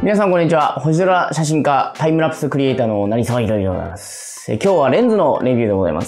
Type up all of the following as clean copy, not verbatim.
皆さんこんにちは。星空写真家、タイムラプスクリエイターの成沢宏でございます。今日はレンズのレビューでございます。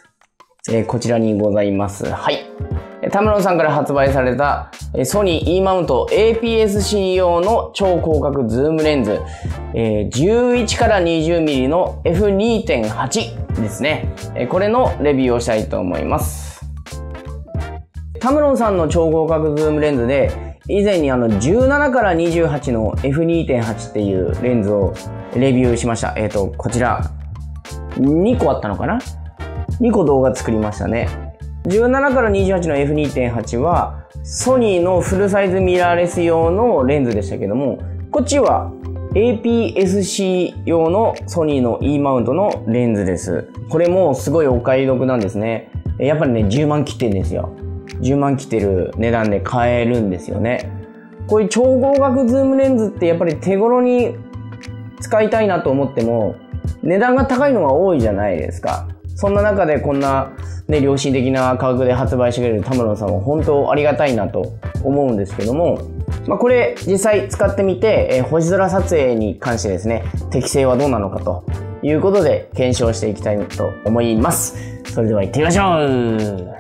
こちらにございます。はい。タムロンさんから発売されたソニー E マウント APS-C 用の超広角ズームレンズ、11から 20mm の F2.8 ですね。これのレビューをしたいと思います。タムロンさんの超広角ズームレンズで以前に17から28の F2.8 っていうレンズをレビューしました。こちら2個あったのかな ?2 個動画作りましたね。17から28の F2.8 はソニーのフルサイズミラーレス用のレンズでしたけども、こっちは APS-C 用のソニーの E マウントのレンズです。これもすごいお買い得なんですね。やっぱりね、10万切ってるんですよ。10万切ってる値段で買えるんですよね。こういう超広角ズームレンズってやっぱり手頃に使いたいなと思っても値段が高いのが多いじゃないですか。そんな中でこんなね、良心的な価格で発売してくれるタムロンさんは本当ありがたいなと思うんですけども、これ実際使ってみて、星空撮影に関してですね、適性はどうなのかということで検証していきたいと思います。それでは行ってみましょう。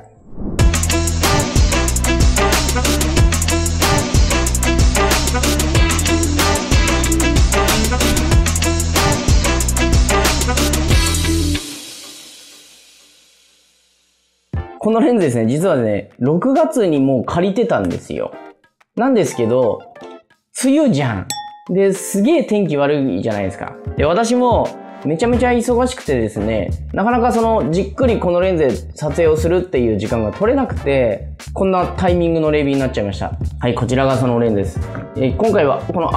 このレンズですね、実はね、6月にもう借りてたんですよ。なんですけど、梅雨じゃん。で、すげえ天気悪いじゃないですか。で、私もめちゃめちゃ忙しくてですね、なかなかじっくりこのレンズで撮影をするっていう時間が取れなくて、こんなタイミングのレビューになっちゃいました。はい、こちらがそのレンズです。今回はこの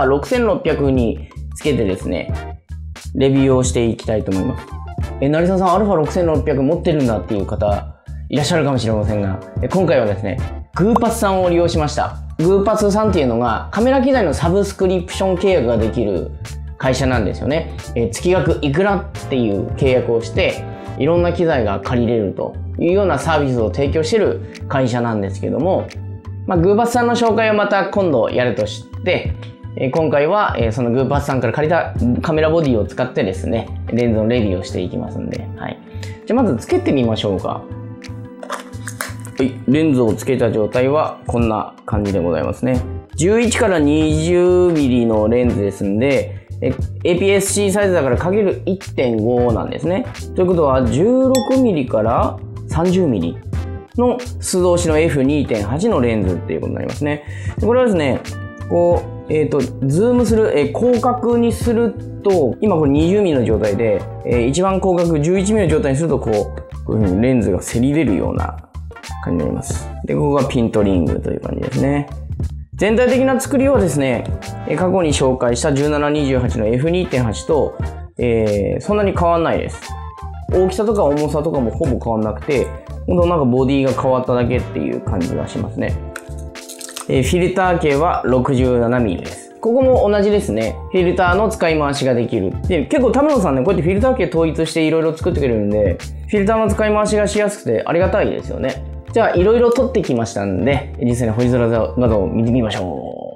α6600 につけてですね、レビューをしていきたいと思います。成沢さん α6600 持ってるんだっていう方、いらっしゃるかもしれませんが、今回はですね、グーパスさんを利用しました。グーパスさんっていうのがカメラ機材のサブスクリプション契約ができる会社なんですよね。月額いくらっていう契約をして、いろんな機材が借りれるというようなサービスを提供している会社なんですけども、グーパスさんの紹介はまた今度やるとして、今回はそのグーパスさんから借りたカメラボディを使ってですね、レンズのレビューをしていきますんで、はい。じゃあまずつけてみましょうか。はい、レンズをつけた状態はこんな感じでございますね。11から 20mm のレンズですんで、APS-C サイズだからかける 1.5 なんですね。ということは 16mm から 30mm の素通しの F2.8 のレンズっていうことになりますね。これはですね、こう、ズームする、広角にすると、今これ 20mm の状態で、一番広角 11mm の状態にすると、こういう風にレンズがせり出るような感じになります。で、ここがピントリングという感じですね。全体的な作りはですね、過去に紹介した1728の F2.8 と、そんなに変わんないです。大きさとか重さとかもほぼ変わんなくて、ほんとなんかボディが変わっただけっていう感じがしますね。フィルター径は 67mm です。ここも同じですね。フィルターの使い回しができる。で、結構タムロンさんね、こうやってフィルター径統一していろいろ作ってくれるんで、フィルターの使い回しがしやすくてありがたいですよね。じゃあ、いろいろ撮ってきましたんで、実際に星空画像を見てみましょう。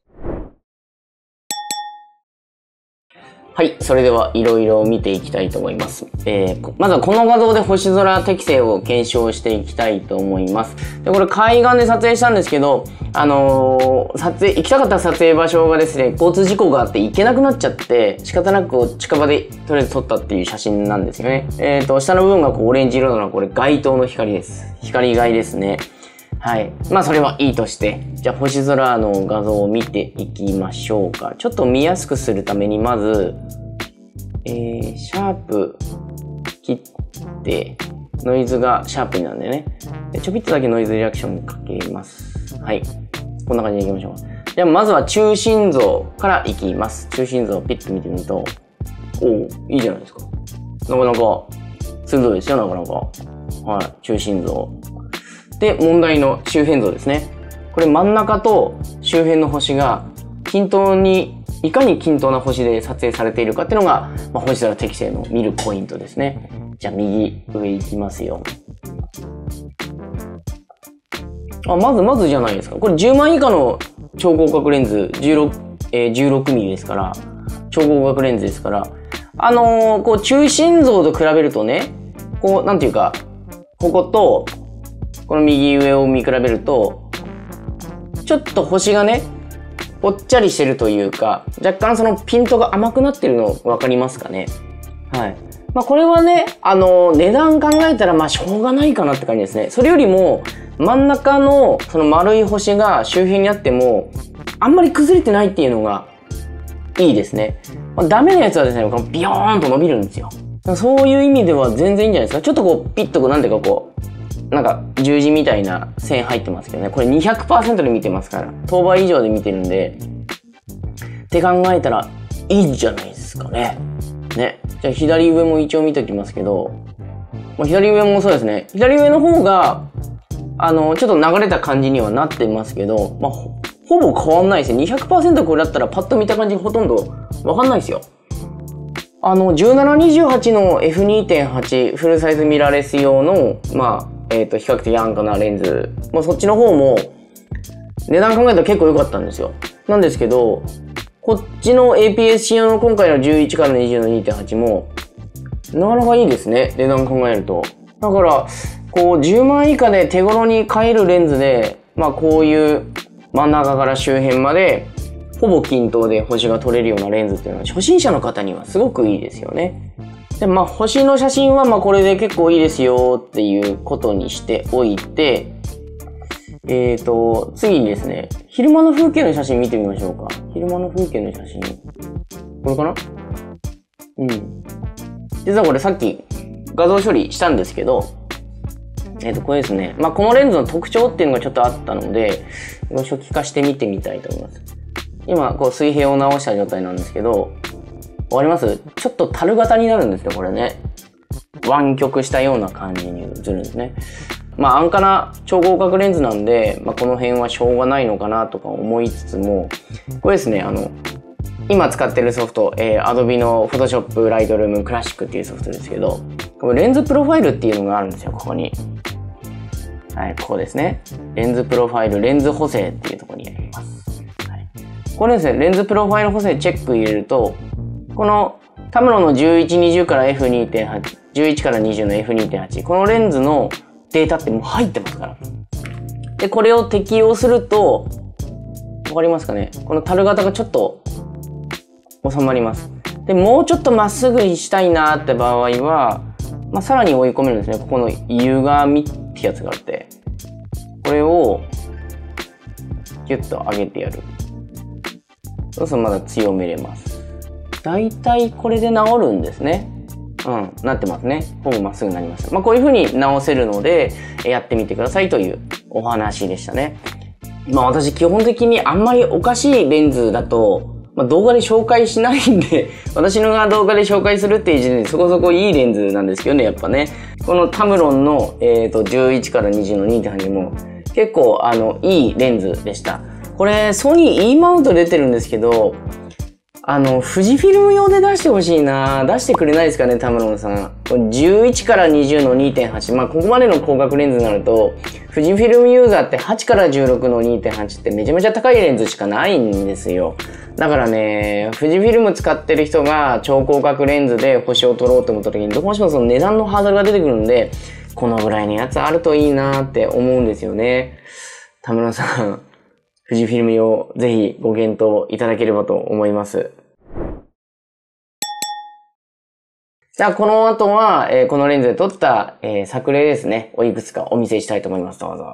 はい。それでは、いろいろ見ていきたいと思います。まずはこの画像で星空適性を検証していきたいと思います。で、これ海岸で撮影したんですけど、行きたかった撮影場所がですね、交通事故があって行けなくなっちゃって、仕方なく近場でとりあえず撮ったっていう写真なんですよね。下の部分がこうオレンジ色なのはこれ街灯の光です。光害ですね。はい。それはいいとして。じゃあ、星空の画像を見ていきましょうか。ちょっと見やすくするために、まず、シャープ切って、ノイズがシャープになるんでね。でちょびっとだけノイズリアクションかけます。はい。こんな感じでいきましょう。じゃあ、まずは中心像からいきます。中心像をピッと見てみると、いいじゃないですか。なかなか、鋭いですよ、なかなか。はい。中心像。で、問題の周辺像ですね。これ真ん中と周辺の星が均等に、いかに均等な星で撮影されているかっていうのが、星空適性の見るポイントですね。じゃあ右上行きますよ。まずじゃないですか。これ10万以下の超広角レンズ16 16mm ですから、超広角レンズですから、こう中心像と比べるとね、こう、なんていうか、ここと、この右上を見比べると、ちょっと星がね、ぽっちゃりしてるというか、若干そのピントが甘くなってるの分かりますかね。はい。まあこれはね、値段考えたらまあしょうがないかなって感じですね。それよりも、真ん中のその丸い星が周辺にあっても、あんまり崩れてないっていうのがいいですね。まあ、ダメなやつはですね、このビヨーンと伸びるんですよ。そういう意味では全然いいんじゃないですか。ちょっとこう、ピッとこう、なんていうかこう、なんか十字みたいな線入ってますけどね。これ 200% で見てますから。当倍以上で見てるんで。って考えたらいいんじゃないですかね。ね。じゃあ左上も一応見ておきますけど、まあ、左上もそうですね。左上の方が、ちょっと流れた感じにはなってますけど、まあ、ほぼ変わんないですね。200% これだったらパッと見た感じほとんどわかんないですよ。1728の F2.8 フルサイズミラーレス用の、まあ、比較的安価なレンズ。まあ、そっちの方も、値段考えたら結構良かったんですよ。なんですけど、こっちの APS-C 用の今回の11から20の 2.8 も、なかなかいいですね。値段考えると。だから、こう、10万以下で手頃に買えるレンズで、まあ、こういう真ん中から周辺まで、ほぼ均等で星が撮れるようなレンズっていうのは初心者の方にはすごくいいですよね。で、まあ星の写真はまあこれで結構いいですよっていうことにしておいて、次にですね、昼間の風景の写真見てみましょうか。昼間の風景の写真。これかな？うん。実はこれさっき画像処理したんですけど、これですね。まあこのレンズの特徴っていうのがちょっとあったので、初期化して見てみたいと思います。今、こう水平を直した状態なんですけど、わかります？ちょっと樽型になるんですよ、これね。湾曲したような感じに映るんですね。まあ安価な超広角レンズなんで、まあこの辺はしょうがないのかなとか思いつつも、これですね、今使ってるソフト、Adobe の Photoshop Lightroom Classic っていうソフトですけど、これレンズプロファイルっていうのがあるんですよ、ここに。はい、ここですね。レンズプロファイル、レンズ補正っていうところにあります。これですね、レンズプロファイル補正チェック入れると、このタムロンの11、20から F2.8、11から20の F2.8、このレンズのデータってもう入ってますから。で、これを適用すると、わかりますかね？この樽型がちょっと収まります。で、もうちょっとまっすぐにしたいなって場合は、まあ、さらに追い込めるんですね。ここの歪みってやつがあって、これをギュッと上げてやる。そうするとまだ強めれます。だいたいこれで治るんですね。うん、なってますね。ほぼまっすぐになりました。まあこういう風に直せるので、やってみてくださいというお話でしたね。まあ私基本的にあんまりおかしいレンズだと、まあ、動画で紹介しないんで、私のが動画で紹介するっていう時点でそこそこいいレンズなんですけどね、やっぱね。このタムロンの、11から20の 2.8 も結構いいレンズでした。これ、ソニー E マウント出てるんですけど、富士フィルム用で出してほしいな。出してくれないですかね、タムロンさん。これ11から20の 2.8。まあ、ここまでの広角レンズになると、富士フィルムユーザーって8から16の 2.8 ってめちゃめちゃ高いレンズしかないんですよ。だからね、富士フィルム使ってる人が超広角レンズで星を撮ろうと思った時に、どうしてもその値段のハードルが出てくるんで、このぐらいのやつあるといいなって思うんですよね。田村さん、富士フィルム用ぜひご検討いただければと思います。じゃあこの後は、このレンズで撮った、作例ですね、をいくつかお見せしたいと思います。どうぞ。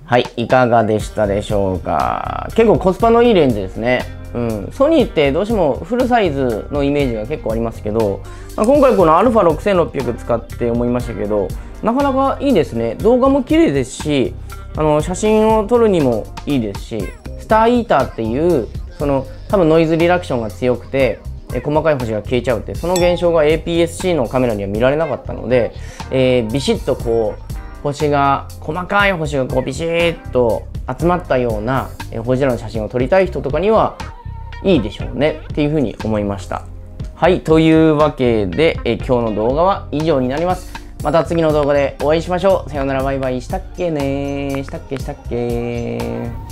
はい、いかがでしたでしょうか。結構コスパのいいレンズですね。ソニーってどうしてもフルサイズのイメージが結構ありますけど、今回この α6600 使って思いましたけど、なかなかいいですね。動画も綺麗ですし、写真を撮るにもいいですし、スターイーターっていう多分ノイズリダクションが強くて細かい星が消えちゃうって、その現象が APS-C のカメラには見られなかったので、ビシッとこう細かい星がこうビシッと集まったような星空の写真を撮りたい人とかにはいいでしょうねっていうふうに思いました。はい、というわけで今日の動画は以上になります。また次の動画でお会いしましょう。さようなら、バイバイ。したっけねー。したっけ。